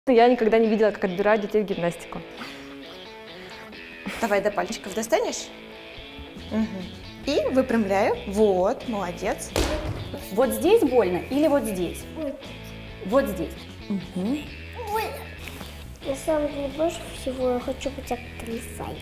Я никогда не видела, как отбирают детей в гимнастику. Давай до пальчиков достанешь. Угу. И выпрямляю. Вот, молодец. Вот здесь больно или вот здесь? Вот здесь. Угу. На самом деле, больше всего я хочу быть актрисой.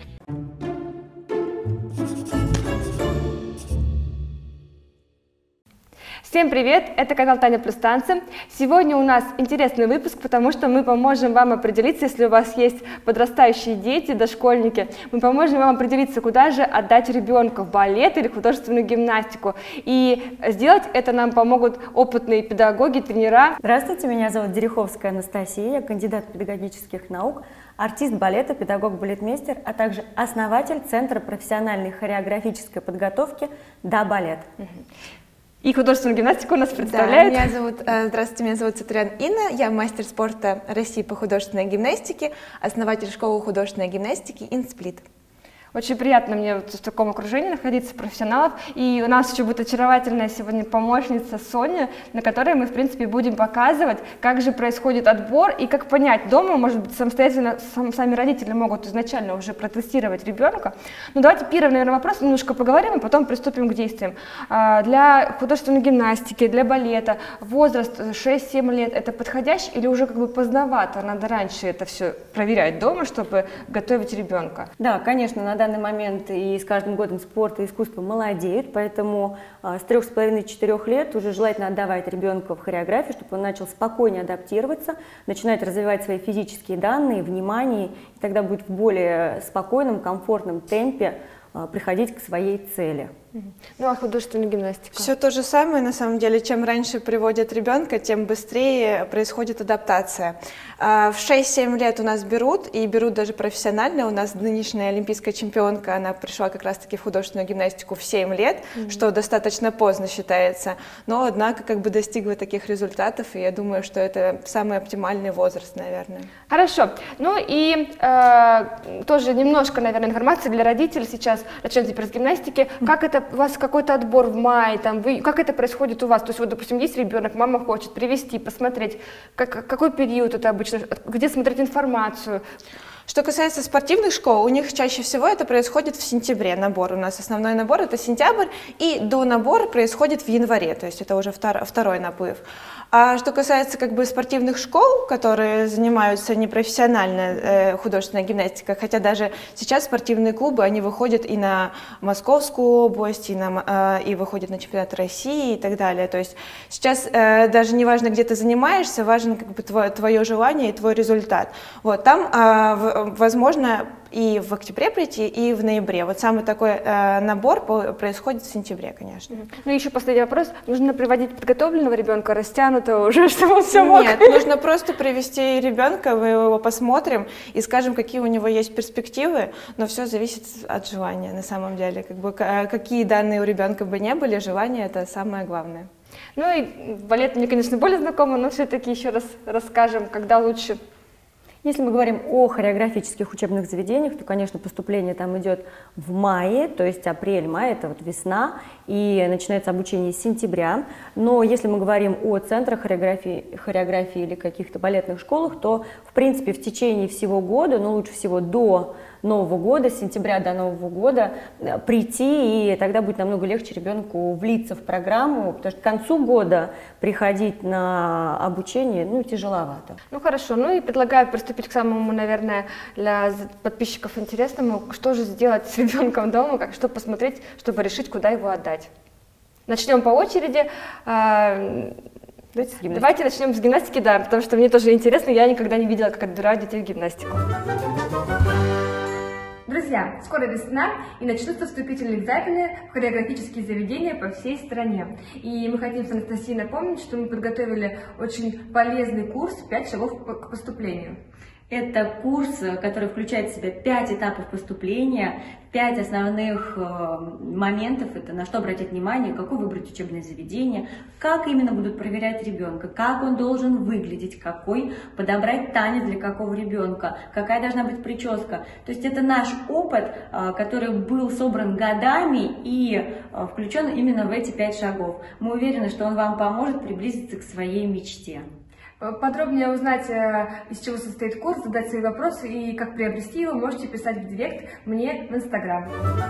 Всем привет! Это канал Таня Плюс Танцы. Сегодня у нас интересный выпуск, потому что мы поможем вам определиться, если у вас есть подрастающие дети, дошкольники, мы поможем вам определиться, куда же отдать ребенка, в балет или художественную гимнастику. И сделать это нам помогут опытные педагоги, тренера. Здравствуйте, меня зовут Дереховская Анастасия, я кандидат педагогических наук, артист балета, педагог-балетмейстер, а также основатель Центра профессиональной хореографической подготовки «Да, балет». И художественную гимнастику у нас представляет. Да, здравствуйте, меня зовут Цатрян Инна, я мастер спорта России по художественной гимнастике, основатель школы художественной гимнастики «Инсплит». Очень приятно мне в таком окружении находиться, профессионалов. И у нас еще будет очаровательная сегодня помощница Соня, на которой мы, в принципе, будем показывать, как же происходит отбор и как понять дома, может быть, самостоятельно, сами родители могут изначально уже протестировать ребенка. Ну, давайте первый, наверное, вопрос немножко поговорим, и потом приступим к действиям. Для художественной гимнастики, для балета возраст 6-7 лет – это подходящий или уже как бы поздновато? Надо раньше это все проверять дома, чтобы готовить ребенка? Да, конечно, на данный момент и с каждым годом спорт и искусство молодеют, поэтому с 3,5-4 лет уже желательно отдавать ребенка в хореографию, чтобы он начал спокойнее адаптироваться, начинать развивать свои физические данные, внимание, и тогда будет в более спокойном, комфортном темпе приходить к своей цели. Ну а художественная гимнастика? Все то же самое, на самом деле. Чем раньше приводят ребенка, тем быстрее происходит адаптация. В 6-7 лет у нас берут, и берут даже профессионально. У нас нынешняя олимпийская чемпионка, она пришла как раз-таки в художественную гимнастику в 7 лет, что достаточно поздно считается. Но, однако, как бы достигла таких результатов, и я думаю, что это самый оптимальный возраст, наверное. Хорошо. Ну и тоже немножко, наверное, информации для родителей сейчас. Начнем теперь с гимнастики. Как это у вас какой-то отбор в мае, как это происходит у вас? То есть, вот, допустим, есть ребенок, мама хочет привести, посмотреть, какой период это обычно, где смотреть информацию? Что касается спортивных школ, у них чаще всего это происходит в сентябре, набор. У нас основной набор это сентябрь, и до набора происходит в январе, то есть это уже второй наплыв. А что касается как бы спортивных школ, которые занимаются непрофессиональной художественной гимнастикой, хотя даже сейчас спортивные клубы, они выходят и на Московскую область, и выходят на чемпионат России и так далее. То есть сейчас даже не важно, где ты занимаешься, важно как бы твое желание и твой результат. Вот, там возможно и в октябре прийти, и в ноябре. Вот самый такой набор происходит в сентябре, конечно. Ну и еще последний вопрос. Нужно приводить подготовленного ребенка, растянутого уже, чтобы он все мог? Нет, нужно просто привести ребенка, мы его посмотрим и скажем, какие у него есть перспективы, но все зависит от желания на самом деле. Как бы, какие данные у ребенка бы не были, желание – это самое главное. Ну и балет мне, конечно, более знакомо, но все-таки еще раз расскажем, когда лучше. Если мы говорим о хореографических учебных заведениях, то, конечно, поступление там идет в мае, то есть апрель-май, это вот весна, и начинается обучение с сентября. Но если мы говорим о центрах хореографии или каких-то балетных школах, то, в принципе, в течение всего года, ну, лучше всего до Нового года, с сентября до Нового года прийти, и тогда будет намного легче ребенку влиться в программу, потому что к концу года приходить на обучение, ну, тяжеловато. Ну, хорошо, ну и предлагаю приступить к самому, наверное, для подписчиков интересному, что же сделать с ребенком дома, что посмотреть, чтобы решить, куда его отдать. Начнем по очереди. Давайте начнем с гимнастики, да, потому что мне тоже интересно, я никогда не видела, как отбирают детей в гимнастику. Друзья, скоро весна, и начнутся вступительные экзамены в хореографические заведения по всей стране. И мы хотим с Анастасией напомнить, что мы подготовили очень полезный курс «5 шагов к поступлению». Это курс, который включает в себя 5 этапов поступления, 5 основных моментов, это на что обратить внимание, какое выбрать учебное заведение, как именно будут проверять ребенка, как он должен выглядеть, какой подобрать танец для какого ребенка, какая должна быть прическа. То есть это наш опыт, который был собран годами и включен именно в эти 5 шагов. Мы уверены, что он вам поможет приблизиться к своей мечте. Подробнее узнать, из чего состоит курс, задать свои вопросы и как приобрести его, можете писать в директ мне в Инстаграм.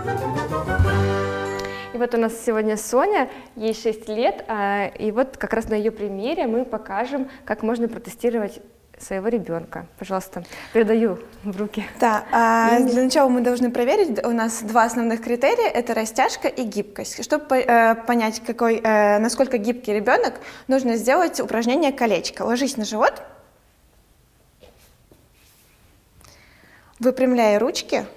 И вот у нас сегодня Соня, ей 6 лет, и вот как раз на ее примере мы покажем, как можно протестировать своего ребенка. Пожалуйста, передаю в руки. Да, для начала мы должны проверить, у нас два основных критерия, это растяжка и гибкость. Чтобы понять, насколько гибкий ребенок, нужно сделать упражнение колечко. Ложись на живот, выпрямляй ручки.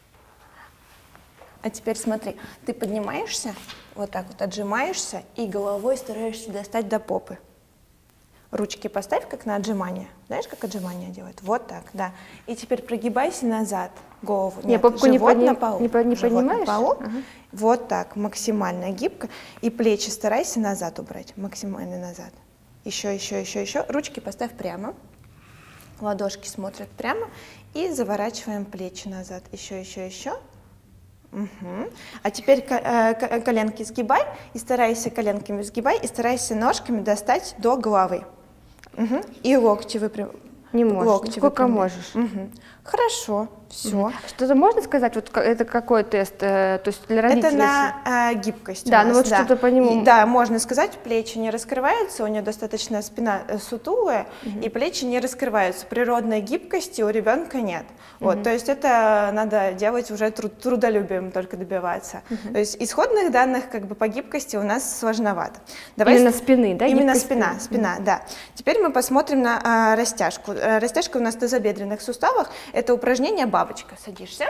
А теперь смотри, ты поднимаешься, вот так вот отжимаешься и головой стараешься достать до попы. Ручки поставь как на отжимание. Знаешь, как отжимание делают? Вот так, да. И теперь прогибайся назад, голову. Нет, попку живот на полу. не поднимаешь? На полу. Ага. Вот так, максимально гибко. И плечи старайся назад убрать, максимально назад. Еще, еще, еще, еще. Ручки поставь прямо. Ладошки смотрят прямо. И заворачиваем плечи назад. Еще, еще, еще. Угу. А теперь коленки сгибай и старайся коленками сгибай и старайся ножками достать до головы. Угу. И локти выпрямляй. Не можешь, сколько можешь. Угу. Хорошо, все. Что-то можно сказать, вот это какой тест, то есть для родителей? Это на гибкость. Да, ну вот что-то по нему. Да, можно сказать, плечи не раскрываются, у нее достаточно спина сутулая, и плечи не раскрываются. Природной гибкости у ребенка нет. Вот, то есть это надо делать уже трудолюбием только добиваться. То есть исходных данных как бы по гибкости у нас сложновато. Именно спины, да? Именно спина, да. Теперь мы посмотрим на растяжку. Растяжка у нас в тазобедренных суставах. Это упражнение бабочка. Садишься,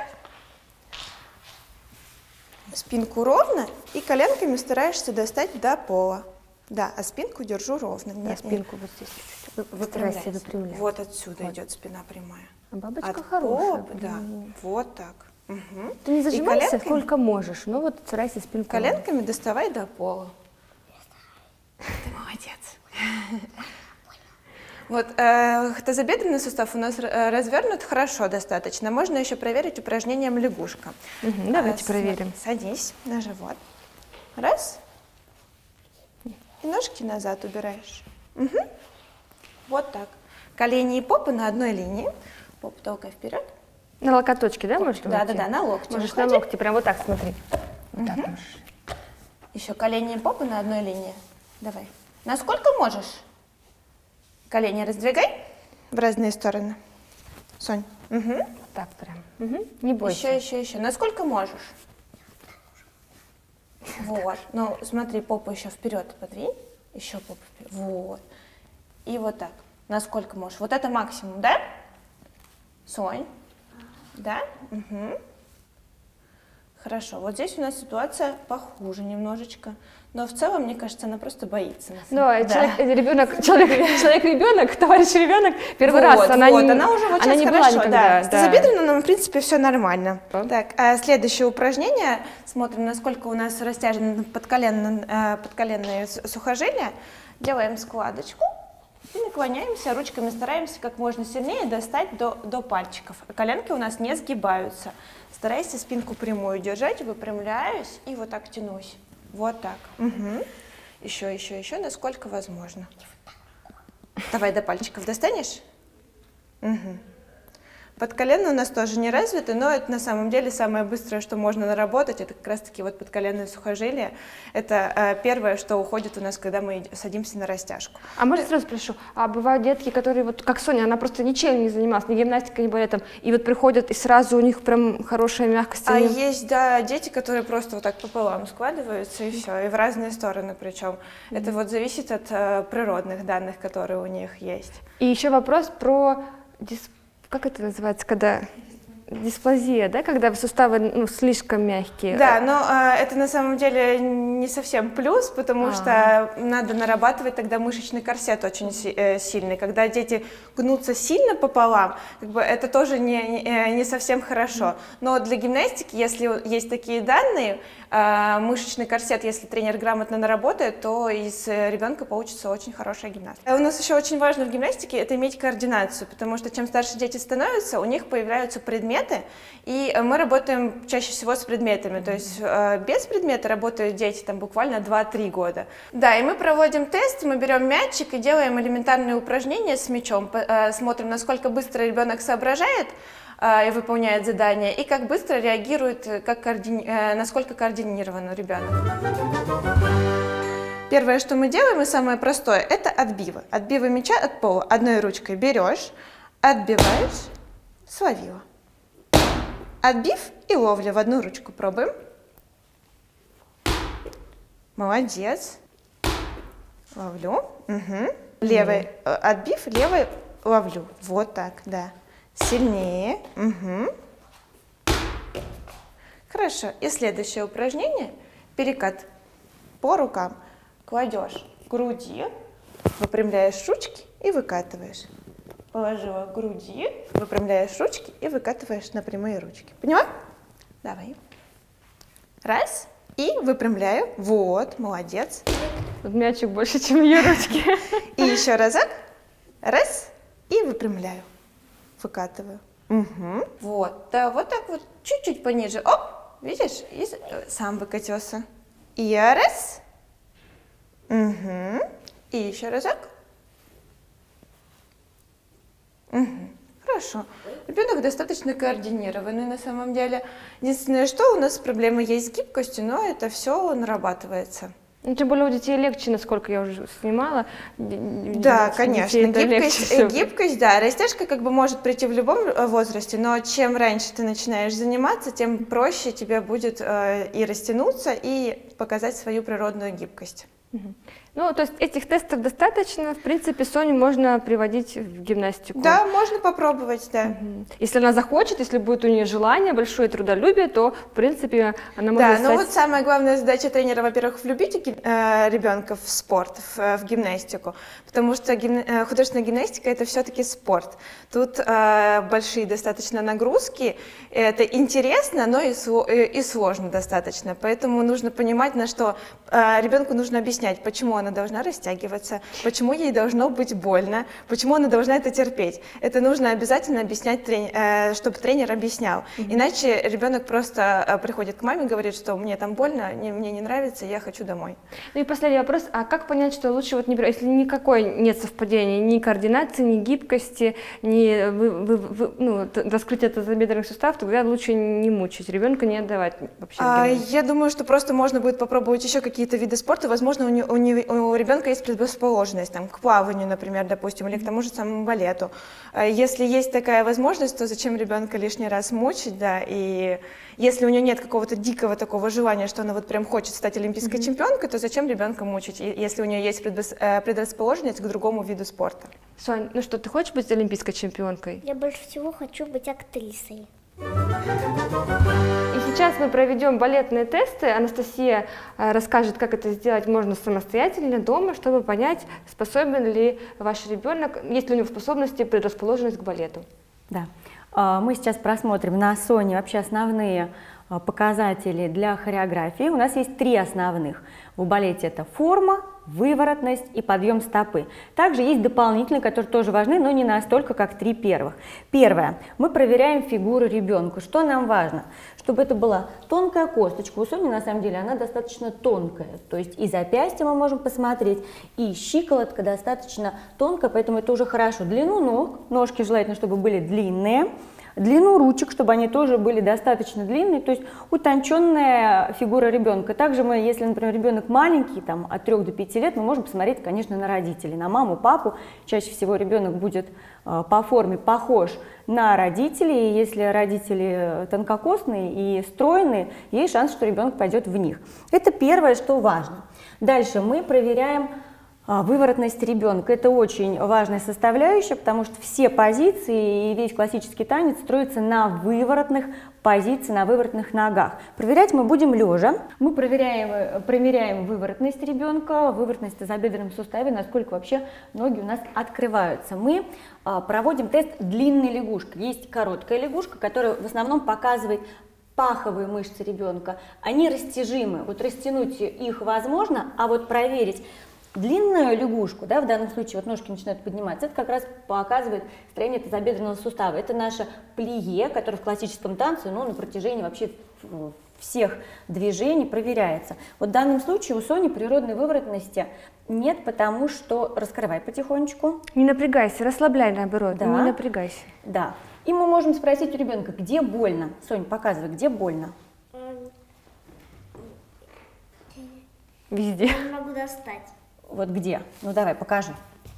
спинку ровно и коленками стараешься достать до пола. Да, а спинку держу ровно. Да, спинку вот здесь чуть-чуть выпрямляй. Вот отсюда идет спина прямая. А бабочка от хорошая. попы, да, вот так. Угу. Ты не зажимайся сколько можешь, но вот старайся спинку. Коленками доставай до пола. Ты молодец. Вот тазобедренный сустав у нас развернут хорошо достаточно. Можно еще проверить упражнением лягушка. Давайте проверим. Садись на живот. Раз. И ножки назад убираешь. Угу. Вот так. Колени и попа на одной линии. Попу толкай вперед. На локоточке, да, можешь? Да, на локти. Можешь на локти, прям вот так, смотри. Вот так можешь. Еще колени и попа на одной линии. Давай. Насколько можешь? Колени раздвигай в разные стороны. Сонь. Угу. Вот так прям. Угу. Не бойся. Еще. Насколько можешь? Вот. Ну, смотри, попу еще вперед подвинь. Еще попу вперед. Вот. И вот так. Насколько можешь. Вот это максимум, да? Сонь. Да? Угу. Хорошо. Вот здесь у нас ситуация похуже немножечко. Но в целом, мне кажется, она просто боится. Да, человек-ребенок, товарищ-ребенок, первый раз. Она уже вот сейчас хорошо. Да. С тазобедренным, в принципе, все нормально. Так, а следующее упражнение. Смотрим, насколько у нас растяжены подколенные сухожилия. Делаем складочку. И наклоняемся, ручками стараемся как можно сильнее достать до пальчиков. Коленки у нас не сгибаются. Старайся спинку прямую держать, выпрямляюсь и вот так тянусь. Вот так. Угу. Еще, насколько возможно. Давай до пальчиков достанешь? Угу. Подколенные у нас тоже не развиты, но это на самом деле самое быстрое, что можно наработать, это как раз-таки вот подколенные сухожилия. Это первое, что уходит у нас, когда мы садимся на растяжку. А можно сразу спрошу, а бывают детки, которые, вот как Соня, она просто ничем не занималась, ни гимнастикой, ни балетом, и вот приходят, и сразу у них прям хорошая мягкость? А есть, да, дети, которые просто вот так пополам складываются, и все, и в разные стороны причем. Это вот зависит от природных данных, которые у них есть. И еще вопрос про как это называется, когда дисплазия, да, когда суставы слишком мягкие? Да, но это на самом деле не совсем плюс, потому что надо нарабатывать тогда мышечный корсет очень сильный. Когда дети гнутся сильно пополам, как бы это тоже не совсем хорошо. Но для гимнастики, если есть такие данные, мышечный корсет, если тренер грамотно наработает, то из ребенка получится очень хорошая гимнастика. У нас еще очень важно в гимнастике это иметь координацию, потому что чем старше дети становятся, у них появляются предметы, предметы, и мы работаем чаще всего с предметами, то есть без предмета работают дети там буквально 2-3 года. Да, и мы проводим тест, мы берем мячик и делаем элементарные упражнения с мячом, смотрим, насколько быстро ребенок соображает и выполняет задания, и как быстро реагирует, насколько координирован ребенок. Первое, что мы делаем, и самое простое, это отбивы. Отбивы мяча от пола. Одной ручкой берешь, отбиваешь, словила. Отбив и ловля в одну ручку. Пробуем. Молодец. Ловлю. Угу. Левой отбив, левой ловлю. Вот так, да. Сильнее. Угу. Хорошо. И следующее упражнение. Перекат по рукам. Кладешь к груди, выпрямляешь ручки и выкатываешь. Положила к груди, выпрямляешь ручки и выкатываешь на прямые ручки. Поняла? Давай. Раз. И выпрямляю. Вот, молодец. Тут мячик больше, чем ее ручки. И еще разок. Раз. И выпрямляю. Выкатываю. Угу. Вот. Да, вот так вот. Чуть-чуть пониже. Оп. Видишь? И сам выкатился. И раз. Угу. И еще разок. Угу. Хорошо. Ребенок достаточно координированный на самом деле. Единственное, что у нас проблемы есть с гибкостью, но это все нарабатывается. Ну, тем более у детей легче, насколько я уже снимала. Да, конечно. Гибкость, да. Растяжка как бы может прийти в любом возрасте, но чем раньше ты начинаешь заниматься, тем проще тебе будет и растянуться, и показать свою природную гибкость. Ну, то есть этих тестов достаточно, в принципе, Соню можно приводить в гимнастику. Да, можно попробовать, да. Если она захочет, если будет у нее желание, большое трудолюбие, то, в принципе, она может стать... Да, но вот самая главная задача тренера, во-первых, влюбить ребенка в спорт, в гимнастику, потому что художественная гимнастика – это все-таки спорт. Тут большие достаточно нагрузки, это интересно, но и сложно достаточно, поэтому нужно понимать, на что ребенку нужно объяснять, почему она должна растягиваться, почему ей должно быть больно, почему она должна это терпеть. Это нужно обязательно объяснять, чтобы тренер объяснял. Иначе ребенок просто приходит к маме и говорит, что мне там больно, мне не нравится, я хочу домой. Ну и последний вопрос, а как понять, что лучше, вот, если никакой нет совпадения, ни координации, ни гибкости, ни раскрытия тазобедренных суставов, тогда лучше не мучить ребенка, не отдавать вообще. Я думаю, что просто можно будет попробовать еще какие-то виды спорта, возможно, у ребенка есть предрасположенность там, к плаванию, например, допустим, или к тому же самому балету. Если есть такая возможность, то зачем ребенка лишний раз мучить, да, и если у нее нет какого-то дикого такого желания, что она вот прям хочет стать олимпийской чемпионкой, то зачем ребенка мучить, если у нее есть предрасположенность к другому виду спорта? Сонь, ну что, ты хочешь быть олимпийской чемпионкой? Я больше всего хочу быть актрисой. И сейчас мы проведем балетные тесты. Анастасия расскажет, как это сделать можно самостоятельно дома, чтобы понять, способен ли ваш ребенок, есть ли у него способности, предрасположенность к балету. Да. Мы сейчас просмотрим на Соне вообще основные показатели для хореографии. У нас есть 3 основных. В балете это форма, выворотность и подъем стопы. Также есть дополнительные, которые тоже важны, но не настолько, как 3 первых. Первое. Мы проверяем фигуру ребенка. Что нам важно? Чтобы это была тонкая косточка. У Сони, на самом деле, она достаточно тонкая. То есть и запястье мы можем посмотреть, и щиколотка достаточно тонкая, поэтому это уже хорошо. Длину ног, ножки желательно, чтобы были длинные. Длину ручек, чтобы они тоже были достаточно длинные, то есть утонченная фигура ребенка. Также мы, если, например, ребенок маленький, там, от 3 до 5 лет, мы можем посмотреть, конечно, на родителей, на маму, папу. Чаще всего ребенок будет по форме похож на родителей, и если родители тонкокосные и стройные, есть шанс, что ребенок пойдет в них. Это первое, что важно. Дальше мы проверяем выворотность ребенка. Это очень важная составляющая, потому что все позиции и весь классический танец строится на выворотных позициях, на выворотных ногах. Проверять мы будем лежа. Мы примеряем выворотность ребенка, выворотность в тазобедренном суставе, насколько вообще ноги у нас открываются. Мы проводим тест длинной лягушки. Есть короткая лягушка, которая в основном показывает паховые мышцы ребенка. Они растяжимы. Вот растянуть их возможно, а вот проверить, длинную лягушку, да, в данном случае вот ножки начинают подниматься, это как раз показывает строение тазобедренного сустава. Это наше плие, которое в классическом танце, ну, на протяжении вообще всех движений проверяется. Вот в данном случае у Сони природной выворотности нет, потому что раскрывай потихонечку. Не напрягайся, расслабляй наоборот, Да. не напрягайся. Да. И мы можем спросить у ребенка, где больно. Сонь, показывай, где больно. Везде. Не могу достать. Вот где? Ну давай, покажи.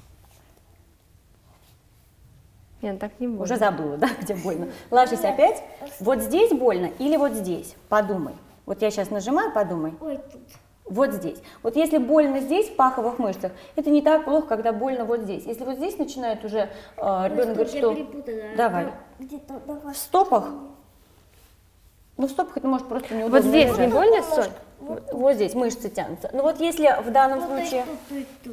Нет, так не будет. Уже забыла, да, где больно. Ложись опять. Вот здесь больно или вот здесь? Подумай. Вот я сейчас нажимаю, подумай. Ой, тут. Вот здесь. Вот если больно здесь, в паховых мышцах, это не так плохо, когда больно вот здесь. Если вот здесь начинает уже ребенок говорит, что... Давай. Где-то давай. В стопах? Ну, в стопах это может просто неудобно. Вот здесь не лежать. больно, Сонь? Вот здесь мышцы тянутся. Ну вот если в данном случае... Тут.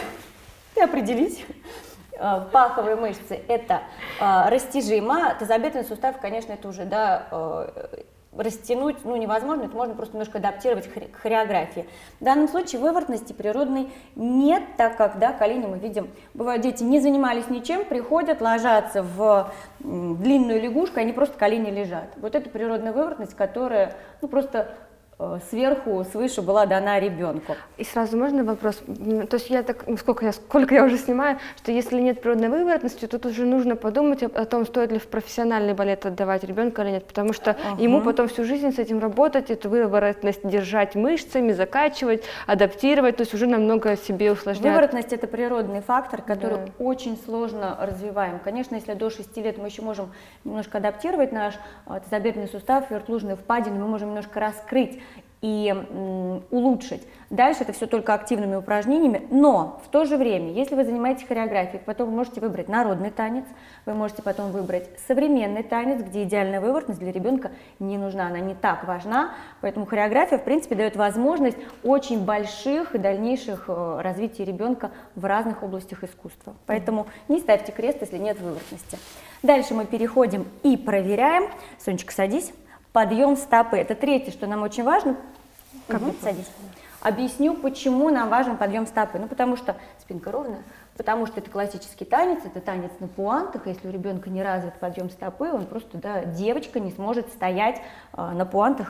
И определить. Паховые мышцы это растяжимо, тазобедренный сустав, конечно, это уже, да, растянуть, ну, невозможно, это можно просто немножко адаптировать к хореографии. В данном случае выворотности природной нет, так как, да, колени мы видим, бывают, дети не занимались ничем, приходят, ложатся в длинную лягушку, они просто колени лежат. Вот это природная выворотность, которая, ну, просто сверху, свыше была дана ребенку. И сразу можно вопрос? То есть я так, сколько я уже снимаю, что если нет природной выворотности, тут уже нужно подумать о том, стоит ли в профессиональный балет отдавать ребенка или нет, потому что ему потом всю жизнь с этим работать, эту выворотность держать мышцами, закачивать, адаптировать, то есть уже намного себе усложняет. Выворотность – это природный фактор, который Да. очень сложно развиваем. Конечно, если до 6 лет мы еще можем немножко адаптировать наш тазобедренный сустав, вертлужную впадину, мы можем немножко раскрыть и улучшить. Дальше это все только активными упражнениями, но в то же время, если вы занимаетесь хореографией, потом вы можете выбрать народный танец, вы можете потом выбрать современный танец, где идеальная выворотность для ребенка не нужна, она не так важна, поэтому хореография, в принципе, дает возможность очень больших и дальнейших развития ребенка в разных областях искусства. Поэтому не ставьте крест, если нет выворотности. Дальше мы переходим и проверяем. Сонечка, садись. Подъем стопы. Это третье, что нам очень важно. Садись. Объясню, почему нам важен подъем стопы. Ну, потому что спинка ровная, потому что это классический танец, это танец на пуантах. Если у ребенка не развит подъем стопы, он просто, да, девочка не сможет стоять на пуантах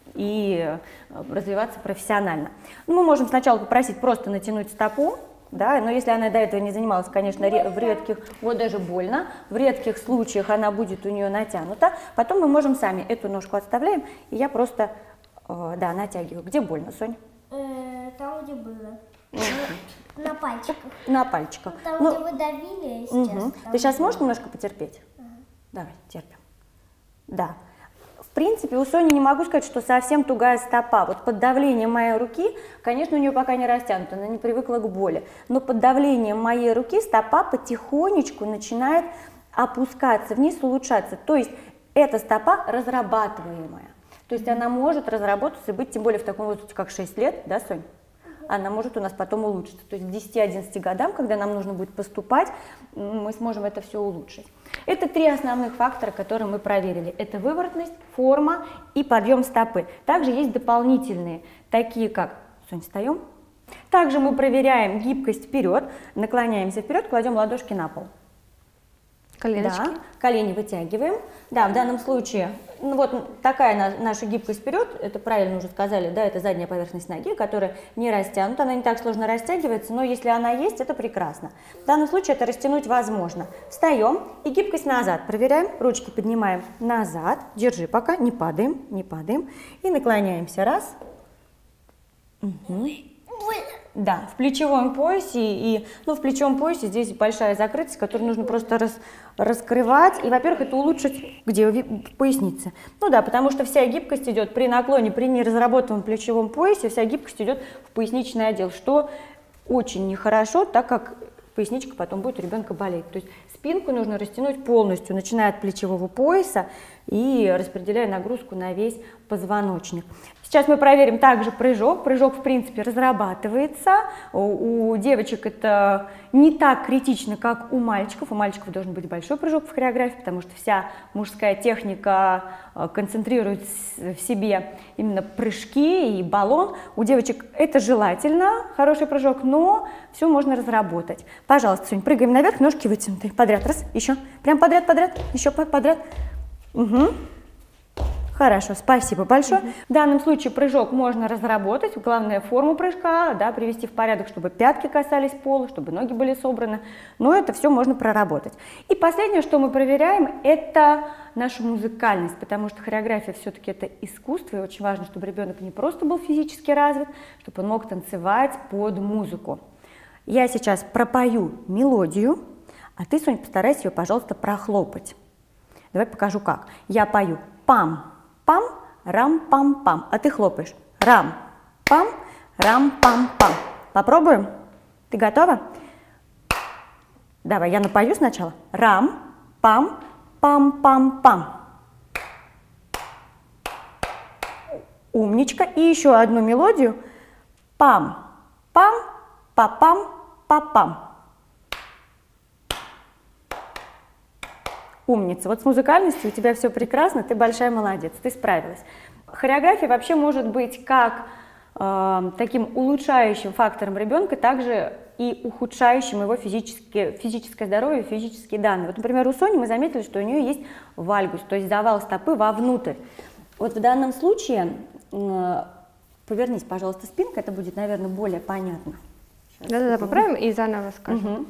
и развиваться профессионально. Ну, мы можем сначала попросить просто натянуть стопу, да, но если она до этого не занималась, конечно, в редких, вот даже больно, в редких случаях она будет у нее натянута, потом мы можем сами эту ножку отставляем, и я просто, да, натягиваю. Где больно, Сонь? Там, где было. На пальчиках. На пальчиках. Там, Ну, где вы давили сейчас. Ты сейчас можешь немножко потерпеть? Давай, терпим. Да. В принципе, у Сони не могу сказать, что совсем тугая стопа. Вот под давлением моей руки, конечно, у нее пока не растянута, она не привыкла к боли. Но под давлением моей руки стопа потихонечку начинает опускаться вниз, улучшаться. То есть эта стопа разрабатываемая. То есть она может разработаться и быть, тем более в таком возрасте, как 6 лет, да, Сонь? Она может у нас потом улучшиться. То есть к 10-11 годам, когда нам нужно будет поступать, мы сможем это все улучшить. Это три основных фактора, которые мы проверили. Это выворотность, форма и подъем стопы. Также есть дополнительные, такие как, Сонь, встаем. Также мы проверяем гибкость вперед, наклоняемся вперед, кладем ладошки на пол. Коленочки. Да, колени вытягиваем. Да, в данном случае, ну вот такая наша гибкость вперед, это правильно уже сказали, да, это задняя поверхность ноги, которая не растянута, она не так сложно растягивается, но если она есть, это прекрасно. В данном случае это растянуть возможно. Встаем и гибкость назад. Проверяем, ручки поднимаем назад, держи пока, не падаем, не падаем. И наклоняемся, раз. Угу. Да, в плечевом поясе, и, ну, в плечевом поясе здесь большая закрытость, которую нужно просто раскрывать, и, во-первых, это улучшить, где в пояснице. Ну да, потому что вся гибкость идет при наклоне, при неразработанном плечевом поясе, вся гибкость идет в поясничный отдел, что очень нехорошо, так как поясничка потом будет у ребенка болеть. То есть спинку нужно растянуть полностью, начиная от плечевого пояса и распределяя нагрузку на весь позвоночник. Сейчас мы проверим также прыжок. Прыжок, в принципе, разрабатывается. У девочек это не так критично, как у мальчиков. У мальчиков должен быть большой прыжок в хореографии, потому что вся мужская техника концентрирует в себе именно прыжки и баллон. У девочек это желательно, хороший прыжок, но все можно разработать. Пожалуйста, Сонь, прыгаем наверх, ножки вытянуты. Подряд, раз, еще. Прям подряд, еще подряд. Угу. Хорошо, спасибо большое. В данном случае прыжок можно разработать, главное форму прыжка, да, привести в порядок, чтобы пятки касались пола, чтобы ноги были собраны, но это все можно проработать. И последнее, что мы проверяем, это нашу музыкальность, потому что хореография все-таки это искусство, и очень важно, чтобы ребенок не просто был физически развит, чтобы он мог танцевать под музыку. Я сейчас пропою мелодию, а ты, Соня, постарайся ее, пожалуйста, прохлопать. Давай покажу как. Я пою пам. Пам, рам, пам, пам. А ты хлопаешь. Рам, пам, рам, пам, пам. Попробуем? Ты готова? Давай, я напою сначала. Рам, пам, пам, пам, пам. Умничка. И еще одну мелодию. Пам, пам, па-пам, па-пам. Умница. Вот с музыкальностью у тебя все прекрасно, ты большая молодец, ты справилась. Хореография вообще может быть как таким улучшающим фактором ребенка, также и ухудшающим его физическое здоровье, физические данные. Вот, например, у Сони мы заметили, что у нее есть вальгус, то есть завал стопы вовнутрь. Вот в данном случае, повернись, пожалуйста, спинкой, это будет, наверное, более понятно. Да-да-да, поправим и заново скажем. Угу.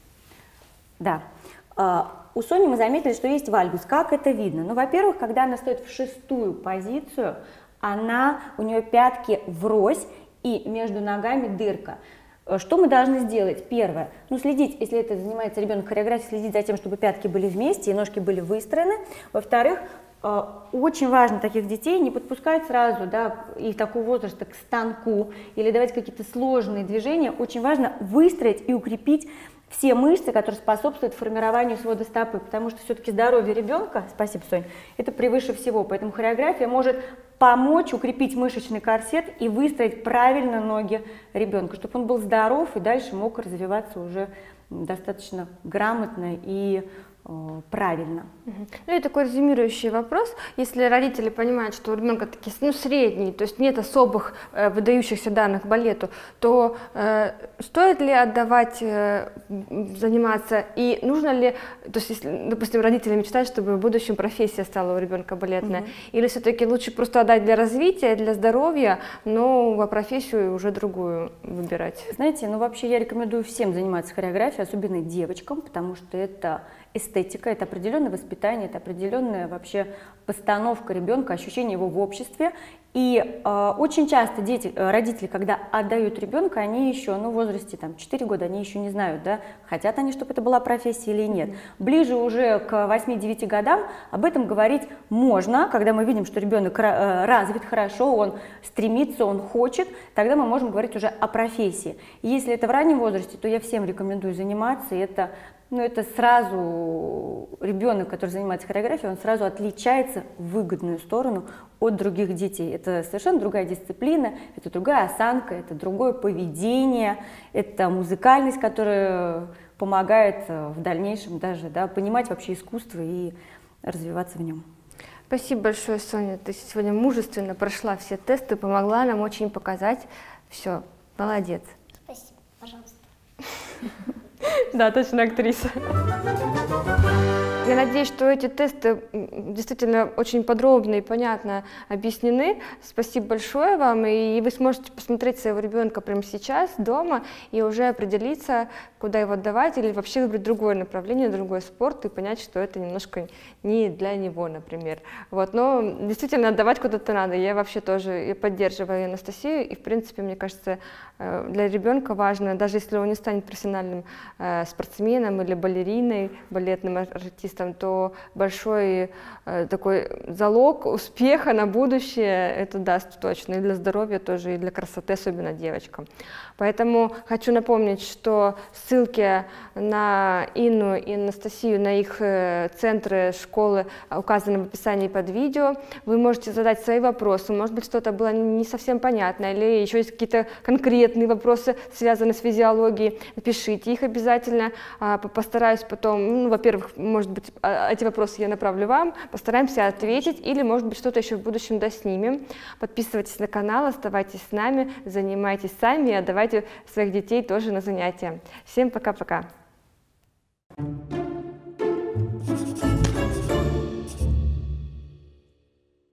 Да. У Сони мы заметили, что есть вальгус. Как это видно? Ну, во-первых, когда она стоит в шестую позицию, у нее пятки врозь и между ногами дырка. Что мы должны сделать? Первое, следить, если это занимается ребенок хореографией, следить за тем, чтобы пятки были вместе и ножки были выстроены. Во-вторых, очень важно таких детей не подпускать сразу, да, их такого возраста к станку или давать какие-то сложные движения. Очень важно выстроить и укрепить все мышцы, которые способствуют формированию свода стопы, потому что все-таки здоровье ребенка, спасибо, Сонь, это превыше всего, поэтому хореография может помочь укрепить мышечный корсет и выстроить правильно ноги ребенка, чтобы он был здоров и дальше мог развиваться уже достаточно грамотно и правильно. Ну и такой резюмирующий вопрос. Если родители понимают, что у ребенка такие, средний, то есть нет особых выдающихся данных к балету, то стоит ли отдавать заниматься и нужно ли, то есть если, допустим, родители мечтают, чтобы в будущем профессия стала у ребенка балетная, или все-таки лучше просто отдать для развития, для здоровья, но профессию уже другую выбирать? Знаете, вообще я рекомендую всем заниматься хореографией, особенно девочкам, потому что это эстетика, это определенное воспитание, это определенная вообще постановка ребенка, ощущение его в обществе. И очень часто родители, когда отдают ребенка, они еще, в возрасте 4 года, они еще не знают, да, хотят они, чтобы это была профессия или нет. Ближе уже к 8-9 годам об этом говорить можно, когда мы видим, что ребенок развит хорошо, он стремится, он хочет, тогда мы можем говорить уже о профессии. И если это в раннем возрасте, то я всем рекомендую заниматься, и это сразу ребенок, который занимается хореографией, он сразу отличается в выгодную сторону от других детей. Это совершенно другая дисциплина, это другая осанка, это другое поведение, это музыкальность, которая помогает в дальнейшем даже понимать вообще искусство и развиваться в нем. Спасибо большое, Соня. Ты сегодня мужественно прошла все тесты, помогла нам очень показать. Все, молодец. Спасибо, пожалуйста. Да, точно актриса. Я надеюсь, что эти тесты действительно очень подробно и понятно объяснены. Спасибо большое вам, и вы сможете посмотреть своего ребенка прямо сейчас дома и уже определиться, куда его отдавать, или вообще выбрать другое направление, другой спорт и понять, что это немножко не для него, например. Но действительно отдавать куда-то надо. Я вообще тоже поддерживаю Анастасию, и в принципе, мне кажется, для ребенка важно, даже если он не станет профессиональным спортсменом или балериной, балетным артистом, специалистом, то большой такой залог успеха на будущее это даст точно и для здоровья тоже, и для красоты, особенно девочкам. Поэтому хочу напомнить, что ссылки на Инну и Анастасию, на их центры, школы указаны в описании под видео. Вы можете задать свои вопросы, может быть, что-то было не совсем понятно, или еще есть какие-то конкретные вопросы, связанные с физиологией. Пишите их обязательно, постараюсь потом, ну, во-первых, может быть, эти вопросы я направлю вам, постараемся ответить, или, может быть, что-то еще в будущем доснимем. Подписывайтесь на канал, оставайтесь с нами, занимайтесь сами и отдавайте своих детей тоже на занятия. Всем пока-пока!